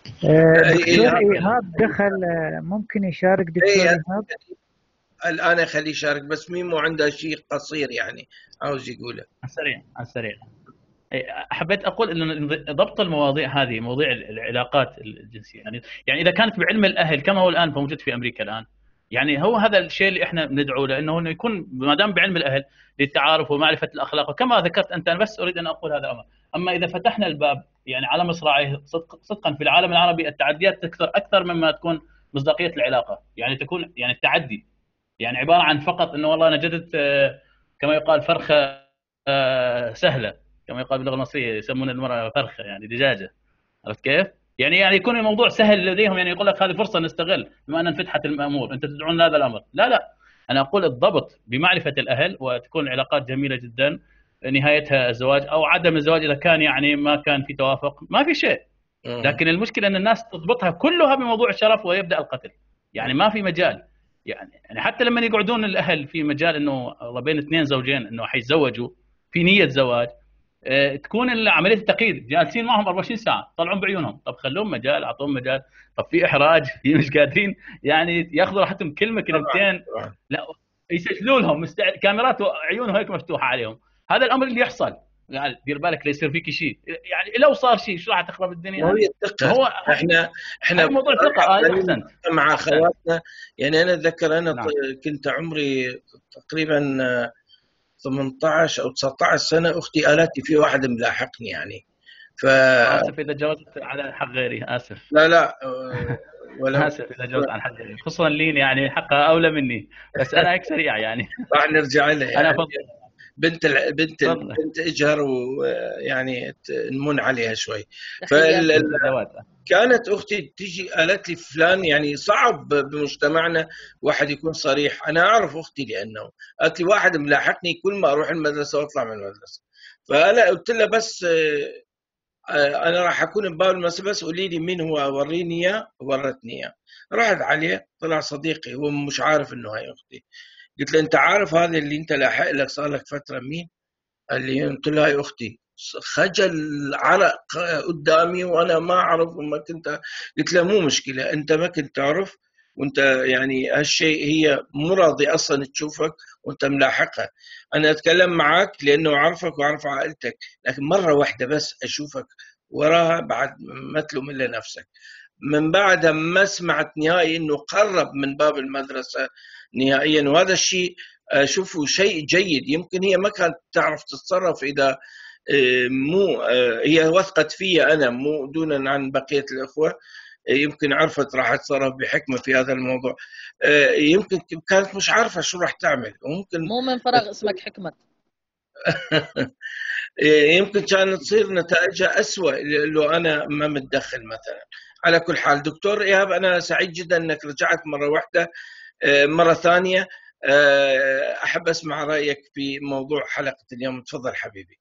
دكتور إيهاب. إيهاب دخل، ممكن يشارك دكتور إيه، إيهاب؟ الآن أخليه يشارك، بس ميمو عنده شيء قصير يعني عاوز يقوله. على السريع على السريع. حبيت اقول ان ضبط المواضيع هذه، مواضيع العلاقات الجنسيه، يعني اذا كانت بعلم الاهل كما هو الان موجود في امريكا الان، يعني هو هذا الشيء اللي احنا ندعو له، انه يكون ما دام بعلم الاهل للتعارف ومعرفه الاخلاق، وكما ذكرت انت، انا بس اريد ان اقول هذا الامر. اما اذا فتحنا الباب يعني على مصراعيه، صدقا في العالم العربي التعديات تكثر اكثر مما تكون مصداقيه العلاقه، يعني تكون يعني التعدي يعني عباره عن فقط انه والله انا جدت كما يقال فرخه سهله، كما يقال باللغه المصريه يسمون المراه فرخه يعني دجاجه. عرفت كيف؟ يعني يكون الموضوع سهل لديهم، يعني يقول لك هذه فرصه نستغل بما ان انفتحت الامور، انت تدعون هذا الامر. لا لا، انا اقول الضبط بمعرفه الاهل، وتكون العلاقات جميله جدا، نهايتها الزواج او عدم الزواج اذا كان يعني ما كان في توافق، ما في شيء. مم. لكن المشكله ان الناس تضبطها كلها بموضوع الشرف ويبدا القتل. يعني ما في مجال، يعني حتى لما يقعدون الاهل في مجال انه والله بين اثنين زوجين انه حيتزوجوا في نيه زواج، تكون عمليه التقييد جالسين معهم 24 ساعه طلعون بعيونهم، طب خلوهم مجال، اعطوهم مجال. طب في احراج، في مش قادرين يعني ياخذوا راحتهم كلمه طبعا كلمتين، طبعا. لا يسجلوا لهم كاميرات وعيونهم هيك مفتوحه عليهم. هذا الامر اللي يحصل، يعني دير بالك لا يصير فيك شيء، يعني لو صار شيء شو راح تخرب الدنيا وهي هذه. ما الثقة. هو احنا هذا موضوع ثقه. خلينا احسنت نتفق مع احسنت. اخواتنا. يعني انا اتذكر انا نعم. كنت عمري تقريبا 18 او 19 سنة، اختي قالت لي في واحد ملاحقني يعني. ف اسف اذا جاوبت على حق غيري، اسف. لا لا ولا اسف اذا جاوبت عن حق غيري، خصوصا لين يعني حقها اولى مني، بس انا هيك سريع يعني. راح نرجع لها انا يعني. افضل. تفضل. البنت اجهر، ويعني نمن عليها شوي. في الزواج. كانت اختي تيجي قالت لي فلان، يعني صعب بمجتمعنا واحد يكون صريح. انا اعرف اختي لانه قالت لي واحد ملاحقني كل ما اروح المدرسه واطلع من المدرسه. فانا قلت لها بس انا راح اكون بباب المدرسه، بس قولي لي مين هو، وريني اياه. ورتني اياه، رحت عليه طلع صديقي، هو مش عارف انه هي اختي. قلت له انت عارف هذا اللي انت لاحق لك صار لك فتره مين؟ قال لي قلت له هاي اختي. خجل، عرق قدامي وانا ما اعرف وما كنت. قلت له مو مشكله، انت ما كنت تعرف، وانت يعني هالشيء هي مو راضي اصلا تشوفك وانت ملاحقها. انا اتكلم معك لانه اعرفك واعرف عائلتك، لكن مره واحده بس اشوفك وراها بعد ما تلوم الا نفسك. من بعدها ما سمعت نهائي انه قرب من باب المدرسه نهائيا. وهذا الشيء اشوفه شيء جيد. يمكن هي ما كانت تعرف تتصرف اذا مو هي وثقت في انا، مو دونا عن بقيه الاخوه. يمكن عرفت راح تتصرف بحكمه في هذا الموضوع. يمكن كانت مش عارفه شو راح تعمل، وممكن مو من فراغ اسمك حكمة. يمكن كانت تصير نتائجها أسوأ لو أنا ما متدخل مثلا. على كل حال دكتور إيهاب، أنا سعيد جدا أنك رجعت مرة واحدة. مرة ثانية أحب أسمع رأيك في موضوع حلقة اليوم. تفضل حبيبي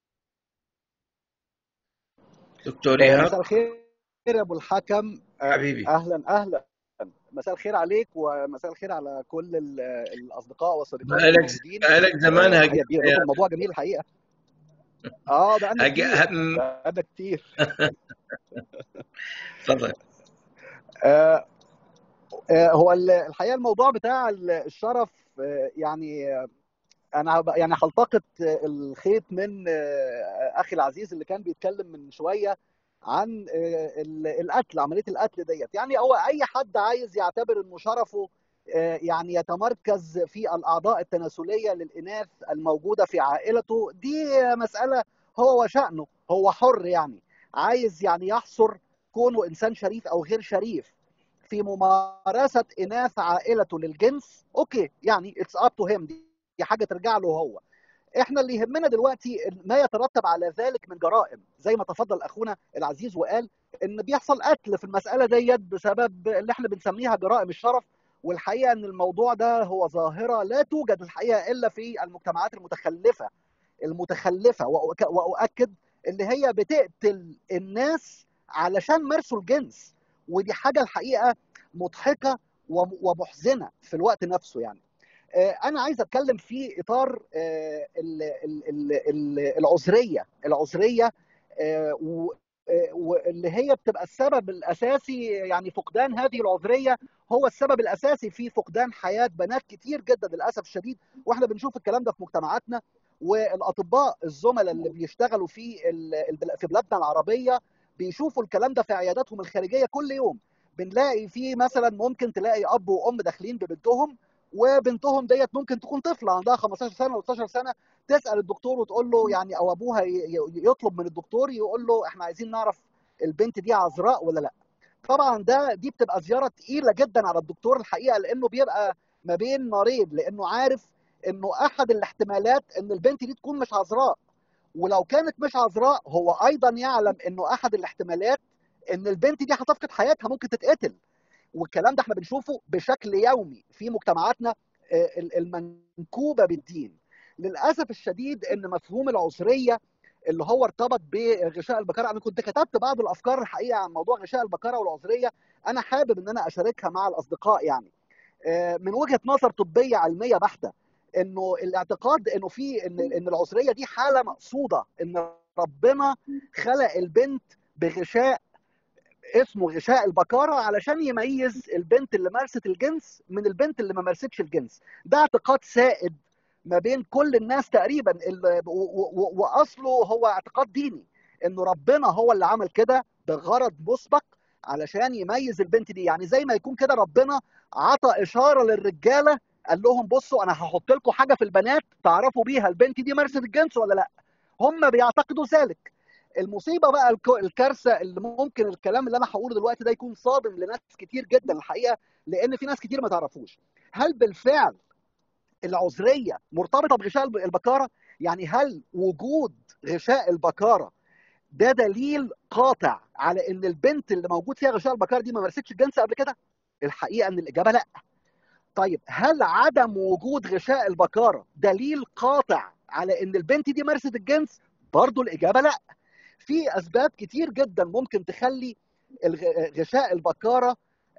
دكتور إيهاب. مساء الخير يا ابو الحكم. حبيبي اهلا اهلا. مساء الخير عليك ومساء الخير على كل الاصدقاء والصديقات بقالك الموجودين. بقالك زمان تحيه كبيره لكم، الموضوع جميل الحقيقه. بقالنا كتير، هج... بقالنا كتير. تفضل. آه، هو الحقيقه الموضوع بتاع الشرف، يعني انا يعني هلتقط الخيط من اخي العزيز اللي كان بيتكلم من شويه عن القتل، عمليه القتل ديت. يعني هو اي حد عايز يعتبر انه شرفه يعني يتمركز في الاعضاء التناسليه للاناث الموجوده في عائلته، دي مساله هو وشأنه، هو حر يعني. عايز يعني يحصر كونه انسان شريف او غير شريف في ممارسه اناث عائلته للجنس، اوكي، يعني اتس اب تو هيم، دي حاجه ترجع له هو. احنا اللي يهمنا دلوقتي ما يترتب على ذلك من جرائم، زي ما تفضل اخونا العزيز وقال ان بيحصل قتل في المساله ديت بسبب اللي احنا بنسميها جرائم الشرف. والحقيقه ان الموضوع ده هو ظاهره لا توجد الحقيقه الا في المجتمعات المتخلفه، واؤكد اللي هي بتقتل الناس علشان مارسوا الجنس. ودي حاجه الحقيقه مضحكه ومحزنه في الوقت نفسه يعني. انا عايز اتكلم في اطار العذريه واللي هي بتبقى السبب الاساسي، يعني فقدان هذه العذريه هو السبب الاساسي في فقدان حياه بنات كتير جدا للاسف الشديد. واحنا بنشوف الكلام ده في مجتمعاتنا، والاطباء الزملاء اللي بيشتغلوا في بلادنا العربيه بيشوفوا الكلام ده في عياداتهم الخارجيه كل يوم. بنلاقي في مثلا ممكن تلاقي اب وام داخلين ببنتهم، وبنتهم ديت ممكن تكون طفله عندها 15 سنه و 16 سنه، تسال الدكتور وتقول له يعني، او ابوها يطلب من الدكتور يقول له احنا عايزين نعرف البنت دي عذراء ولا لا. طبعا دي بتبقى زياره تقيله جدا على الدكتور الحقيقه، لانه بيبقى ما بين نارين، لانه عارف انه احد الاحتمالات ان البنت دي تكون مش عذراء، ولو كانت مش عذراء هو ايضا يعلم انه احد الاحتمالات ان البنت دي هتفقد حياتها، ممكن تتقتل. والكلام ده احنا بنشوفه بشكل يومي في مجتمعاتنا المنكوبه بالدين. للاسف الشديد ان مفهوم العنصريه اللي هو ارتبط بغشاء البكاره، انا كنت كتبت بعض الافكار الحقيقه عن موضوع غشاء البكاره والعنصريه، انا حابب ان انا اشاركها مع الاصدقاء. يعني من وجهه نظر طبيه علميه بحته، انه الاعتقاد انه في ان العنصريه دي حاله مقصوده، ان ربنا خلق البنت بغشاء اسمه غشاء البكاره علشان يميز البنت اللي مارست الجنس من البنت اللي ما مارستش الجنس. ده اعتقاد سائد ما بين كل الناس تقريبا، واصله هو اعتقاد ديني، انه ربنا هو اللي عمل كده بغرض مسبق علشان يميز البنت دي. يعني زي ما يكون كده ربنا عطى اشاره للرجاله، قال لهم بصوا انا هحط لكم حاجه في البنات تعرفوا بيها البنت دي مارست الجنس ولا لا. هم بيعتقدوا ذلك. المصيبه بقى الكارثه اللي ممكن الكلام اللي انا هقوله دلوقتي ده يكون صادم لناس كتير جدا الحقيقه، لان في ناس كتير ما تعرفوش. هل بالفعل العذريه مرتبطه بغشاء البكاره؟ يعني هل وجود غشاء البكاره ده دليل قاطع على ان البنت اللي موجود فيها غشاء البكاره دي ما مارستش الجنس قبل كده؟ الحقيقه ان الاجابه لا. طيب هل عدم وجود غشاء البكاره دليل قاطع على ان البنت دي مارست الجنس؟ برضه الاجابه لا. في اسباب كتير جدا ممكن تخلي غشاء البكاره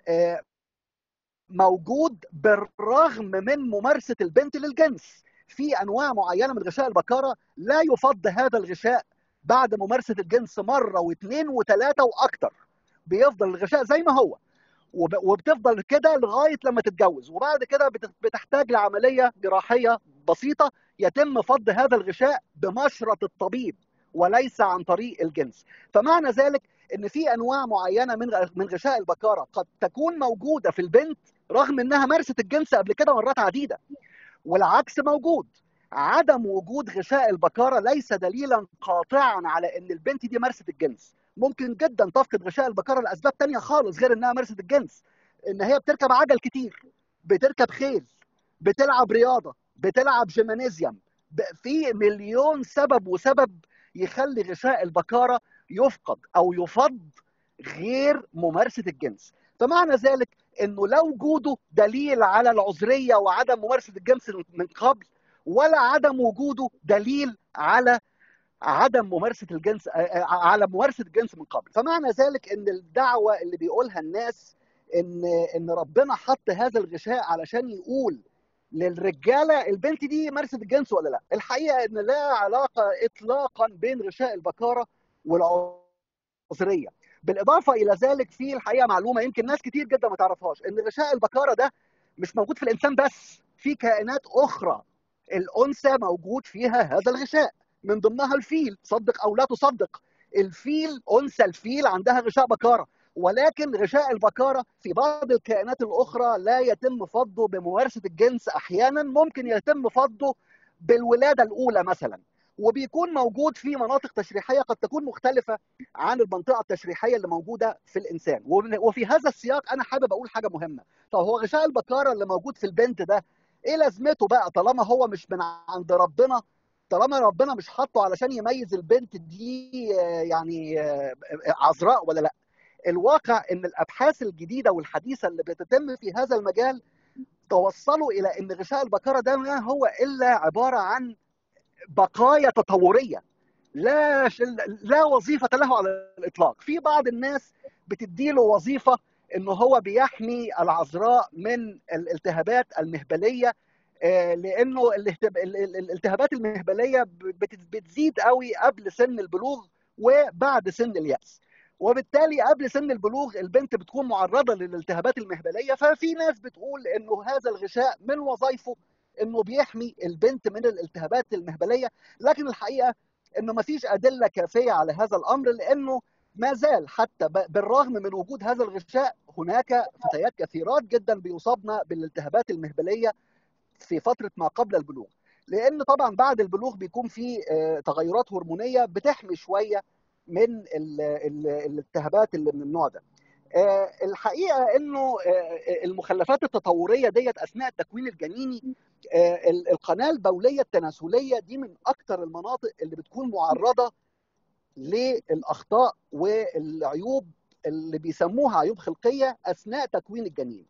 موجود بالرغم من ممارسه البنت للجنس. في انواع معينه من غشاء البكاره لا يفض هذا الغشاء بعد ممارسه الجنس مره واثنين وثلاثه واكثر، بيفضل الغشاء زي ما هو، وبتفضل كده لغايه لما تتجوز، وبعد كده بتحتاج لعمليه جراحيه بسيطه يتم فض هذا الغشاء بمشرط الطبيب وليس عن طريق الجنس. فمعنى ذلك ان في انواع معينه من غشاء البكاره قد تكون موجوده في البنت رغم انها مارست الجنس قبل كده مرات عديده، والعكس موجود. عدم وجود غشاء البكاره ليس دليلا قاطعا على ان البنت دي مارست الجنس. ممكن جدا تفقد غشاء البكاره لاسباب تانية خالص غير انها مارست الجنس، ان هي بتركب عجل كتير، بتركب خيل، بتلعب رياضه، بتلعب جيمانيزيوم، في مليون سبب وسبب يخلي غشاء البكاره يفقد او يفض غير ممارسه الجنس. فمعنى ذلك انه لا وجوده دليل على العذريه وعدم ممارسه الجنس من قبل، ولا عدم وجوده دليل على عدم ممارسه الجنس على ممارسه الجنس من قبل. فمعنى ذلك ان الدعوه اللي بيقولها الناس ان ربنا حط هذا الغشاء علشان يقول للرجاله البنت دي مارست الجنس ولا لا، الحقيقه ان لا علاقه اطلاقا بين غشاء البكاره والعذريه. بالاضافه الى ذلك في الحقيقه معلومه يمكن ناس كتير جدا ما تعرفهاش، ان غشاء البكاره ده مش موجود في الانسان بس، في كائنات اخرى الانثى موجود فيها هذا الغشاء، من ضمنها الفيل، صدق او لا تصدق. الفيل، انثى الفيل عندها غشاء بكاره، ولكن غشاء البكاره في بعض الكائنات الاخرى لا يتم فضه بممارسه الجنس، احيانا ممكن يتم فضه بالولاده الاولى مثلا، وبيكون موجود في مناطق تشريحيه قد تكون مختلفه عن المنطقه التشريحيه اللي موجوده في الانسان. وفي هذا السياق انا حابب اقول حاجه مهمه. طب هو غشاء البكاره اللي موجود في البنت ده ايه لازمته بقى طالما هو مش من عند ربنا، طالما ربنا مش حاطه علشان يميز البنت دي يعني عذراء ولا لا؟ الواقع ان الابحاث الجديده والحديثه اللي بتتم في هذا المجال توصلوا الى ان غشاء البكاره ده ما هو الا عباره عن بقايا تطوريه لا وظيفه له على الاطلاق. في بعض الناس بتديله وظيفه انه هو بيحمي العذراء من الالتهابات المهبليه، لانه الالتهابات المهبليه بتزيد قوي قبل سن البلوغ، وبعد سن اليأس. وبالتالي قبل سن البلوغ البنت بتكون معرضه للالتهابات المهبليه. ففي ناس بتقول انه هذا الغشاء من وظائفه انه بيحمي البنت من الالتهابات المهبليه، لكن الحقيقه انه ما فيش ادله كافيه على هذا الامر، لانه ما زال حتى بالرغم من وجود هذا الغشاء هناك فتيات كثيرات جدا بيصابن بالالتهابات المهبليه في فتره ما قبل البلوغ، لان طبعا بعد البلوغ بيكون في تغيرات هرمونيه بتحمي شويه من الالتهابات اللي من النوع ده. الحقيقه انه المخلفات التطوريه ديت اثناء التكوين الجنيني، القناه البوليه التناسليه دي من اكثر المناطق اللي بتكون معرضه للاخطاء والعيوب اللي بيسموها عيوب خلقيه اثناء تكوين الجنين.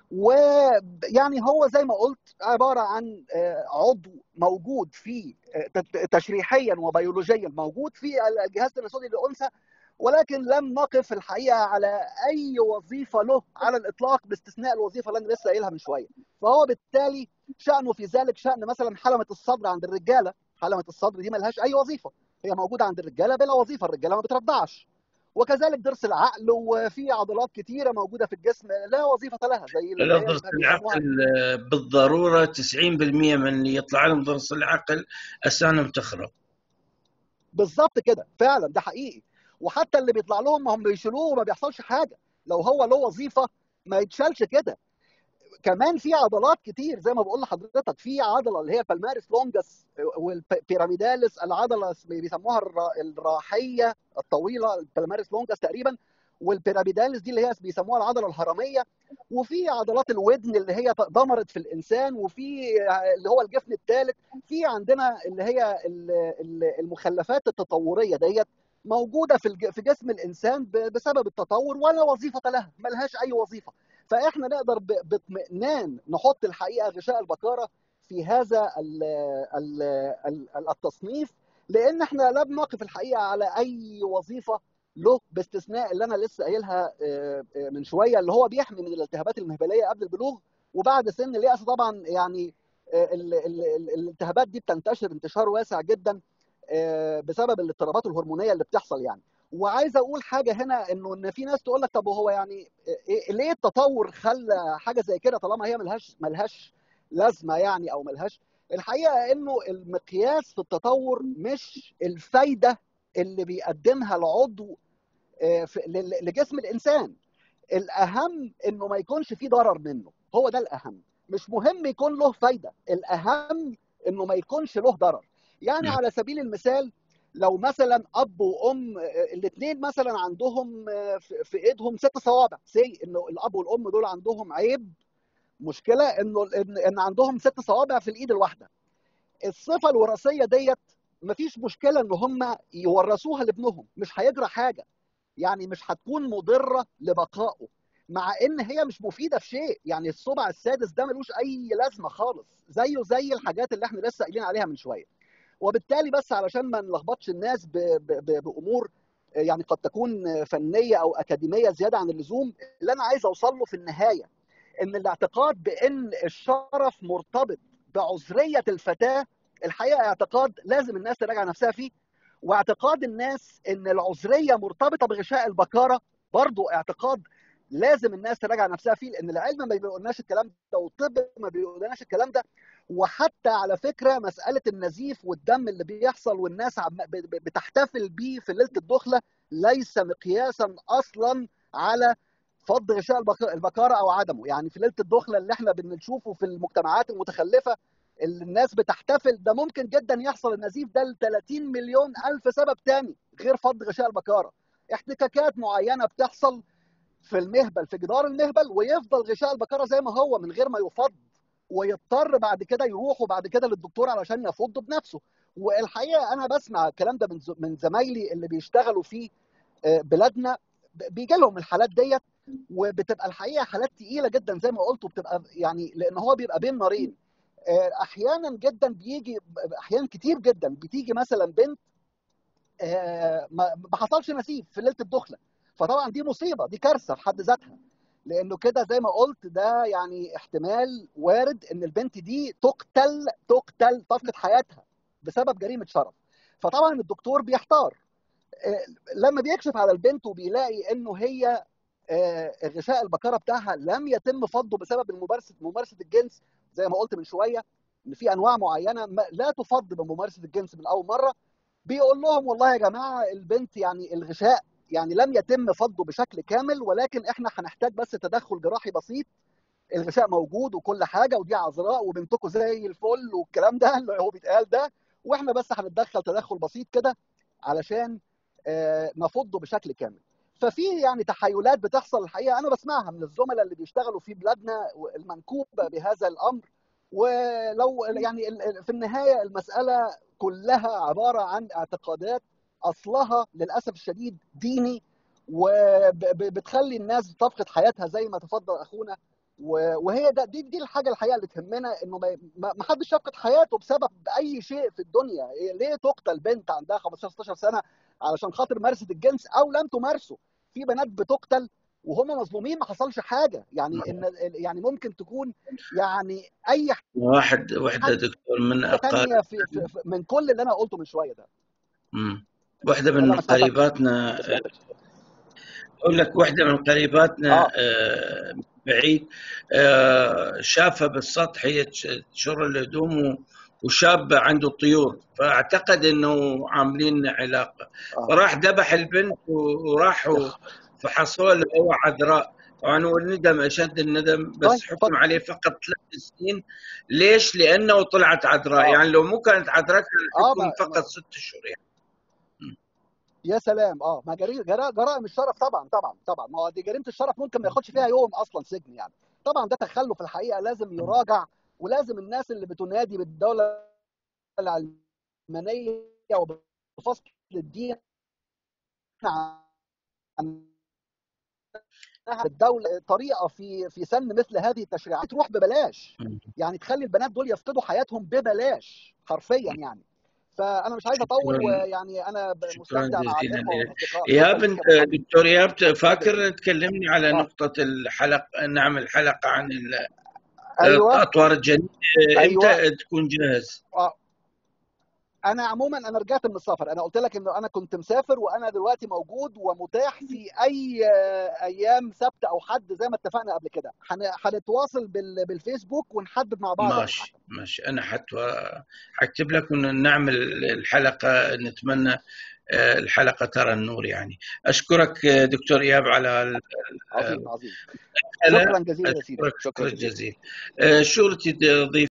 ويعني هو زي ما قلت عباره عن عضو موجود في تشريحيا وبيولوجيا موجود في الجهاز التناسلي للانثى، ولكن لم نقف الحقيقه على اي وظيفه له على الاطلاق باستثناء الوظيفه اللي انا لسه قايلها من شويه. فهو بالتالي شانه في ذلك شان مثلا حلمه الصدر عند الرجاله. حلمه الصدر دي ملهاش اي وظيفه، هي موجوده عند الرجاله بلا وظيفه، الرجاله ما بترضعش. وكذلك ضرس العقل، وفي عضلات كثيره موجوده في الجسم لا وظيفه لها، زي اللي لا، هي ضرس بيسموها. العقل بالضرورة 90% من اللي يطلع لهم ضرس العقل أسنانهم تخرب. بالظبط كده، فعلا ده حقيقي. وحتى اللي بيطلع لهم ما هم بيشيلوه وما بيحصلش حاجه، لو هو له وظيفه ما يتشالش كده. كمان في عضلات كتير زي ما بقول لحضرتك، في عضله اللي هي بالمارس لونجس والبيراميداليس، العضله بيسموها الراحيه الطويله، البالمارس لونجس تقريبا، والبيراميداليس دي اللي هي بيسموها العضله الهرميه. وفي عضلات الودن اللي هي ضمرت في الانسان، وفي اللي هو الجفن الثالث. في عندنا اللي هي المخلفات التطوريه ديت موجوده في جسم الانسان بسبب التطور، ولا وظيفه لها، ملهاش اي وظيفه. فاحنا نقدر باطمئنان نحط الحقيقه غشاء البكاره في هذا التصنيف، لان احنا لا بنقف الحقيقه على اي وظيفه له باستثناء اللي انا لسه قايلها من شويه، اللي هو بيحمي من الالتهابات المهبليه قبل البلوغ وبعد سن اليأس. طبعا يعني الالتهابات دي بتنتشر انتشار واسع جدا بسبب الاضطرابات الهرمونيه اللي بتحصل يعني. وعايز اقول حاجه هنا، انه ان في ناس تقول لك طب وهو يعني ليه التطور خلى حاجه زي كده طالما هي ملهاش لازمه يعني، او ملهاش. الحقيقه انه المقياس في التطور مش الفايده اللي بيقدمها العضو لجسم الانسان. الاهم انه ما يكونش فيه ضرر منه، هو ده الاهم. مش مهم يكون له فايده، الاهم انه ما يكونش له ضرر. يعني على سبيل المثال، لو مثلا اب وام الاثنين مثلا عندهم في ايدهم 6 صوابع، سي انه الاب والام دول عندهم عيب، مشكله انه ان عندهم 6 صوابع في الايد الواحده. الصفه الوراثيه ديت مفيش مشكله ان هم يورثوها لابنهم، مش هيجرى حاجه، يعني مش هتكون مضره لبقائه، مع ان هي مش مفيده في شيء. يعني الصبع السادس ده ملوش اي لازمه خالص، زيه زي الحاجات اللي احنا لسه قايلين عليها من شويه. وبالتالي بس علشان ما نلخبطش الناس بامور يعني قد تكون فنيه او اكاديميه زياده عن اللزوم، اللي انا عايز اوصل له في النهايه ان الاعتقاد بان الشرف مرتبط بعذريه الفتاه الحقيقه اعتقاد لازم الناس تراجع نفسها فيه. واعتقاد الناس ان العذريه مرتبطه بغشاء البكاره برضو اعتقاد لازم الناس تراجع نفسها فيه، لان العلم ما بيقولناش الكلام ده، والطب ما بيقولناش الكلام ده. وحتى على فكره مساله النزيف والدم اللي بيحصل والناس بتحتفل بيه في ليله الدخله ليس مقياسا اصلا على فض غشاء البكاره او عدمه. يعني في ليله الدخله اللي احنا بنشوفه في المجتمعات المتخلفه اللي الناس بتحتفل، ده ممكن جدا يحصل النزيف ده ل 30 مليون الف سبب تاني غير فض غشاء البكاره. احتكاكات معينه بتحصل في المهبل، في جدار المهبل، ويفضل غشاء البكاره زي ما هو من غير ما يفض، ويضطر بعد كده يروحوا بعد كده للدكتور علشان يفض بنفسه. والحقيقه انا بسمع الكلام ده من زمايلي اللي بيشتغلوا في بلادنا، بيجي لهم الحالات ديت، وبتبقى الحقيقه حالات تقيله جدا زي ما قلت، وبتبقى يعني لان هو بيبقى بين نارين. احيانا جدا بيجي، احيان كتير جدا بتيجي مثلا بنت ما حصلش نزيف في ليله الدخله، فطبعا دي مصيبه، دي كارثه في حد ذاتها، لانه كده زي ما قلت ده يعني احتمال وارد ان البنت دي تفقد حياتها بسبب جريمه شرف. فطبعا الدكتور بيحتار لما بيكشف على البنت وبيلاقي انه هي غشاء البكاره بتاعها لم يتم فضه بسبب ممارسه الجنس، زي ما قلت من شويه ان في انواع معينه لا تفض بممارسه الجنس من اول مره، بيقول لهم والله يا جماعه البنت يعني الغشاء يعني لم يتم فضه بشكل كامل، ولكن احنا هنحتاج بس تدخل جراحي بسيط. الغشاء موجود وكل حاجه، ودي عذراء وبنتكم زي الفل والكلام ده اللي هو بيتقال ده، واحنا بس هنتدخل تدخل بسيط كده علشان نفضه بشكل كامل. ففي يعني تحيلات بتحصل الحقيقه انا بسمعها من الزملاء اللي بيشتغلوا في بلادنا المنكوبه بهذا الامر. ولو يعني في النهايه المساله كلها عباره عن اعتقادات اصلها للاسف الشديد ديني، وبتخلي الناس تفقد حياتها زي ما تفضل اخونا. وهي دي الحاجه الحقيقه اللي تهمنا، انه ما حدش يفقد حياته بسبب اي شيء في الدنيا. ليه تقتل بنت عندها 15 16 سنه علشان خاطر مارست الجنس او لم تمارسه؟ في بنات بتقتل وهم مظلومين ما حصلش حاجه، يعني يعني ممكن تكون يعني اي وحده دكتور من حاجه ثانيه من كل اللي انا قلته من شويه ده. واحده من قريباتنا اقول لك، واحده من قريباتنا بعيد شافها بالسطح هي تشر الهدوم وشاب عنده طيور، فاعتقد انه عاملين علاقه، فراح ذبح البنت وراحوا فحصوه اللي هو عذراء. طبعا هو الندم اشد الندم، بس حكم عليه فقط 3 سنين. ليش؟ لانه طلعت عذراء. يعني لو مو كانت عذراء كان تكون فقط 6 اشهر يعني. يا سلام. ما جرائم الشرف طبعا طبعا طبعا. ما هو دي جريمه الشرف ممكن ما ياخدش فيها يوم اصلا سجن يعني. طبعا ده تخلف الحقيقه لازم يراجع، ولازم الناس اللي بتنادي بالدوله العلمانيه وبفصل الدين عن الدوله طريقه في سن مثل هذه التشريعات تروح ببلاش، يعني تخلي البنات دول يفقدوا حياتهم ببلاش حرفيا يعني. فانا مش عايز اطول، ويعني انا مستمتع مع الاخوه والاصدقاء. ايهاب، دكتور ايهاب، فاكر تكلمني على نقطه الحلقه، نعمل حلقه عن اطوار الجنين، امتى تكون جاهز؟ انا عموما انا رجعت من السفر، انا قلت لك انه انا كنت مسافر وانا دلوقتي موجود ومتاح في اي ايام سبت او حد زي ما اتفقنا قبل كده. هنتواصل بالفيسبوك ونحدد مع بعض. ماشي انا هكتب لك ونعمل الحلقه، نتمنى الحلقه ترى النور يعني. اشكرك دكتور ايهاب على عظيم. شكرا جزيلا يا سيدي. شكرا جزيلا. شغلتي ضيف